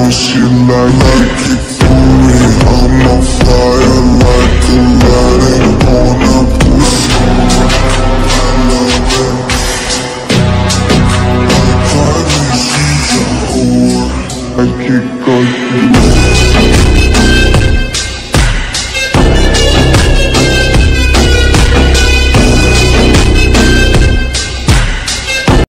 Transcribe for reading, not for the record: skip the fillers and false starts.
she like it booty. I'm on fire like Aladdin on a pussy. I love it. My private, she's a whore. I kick her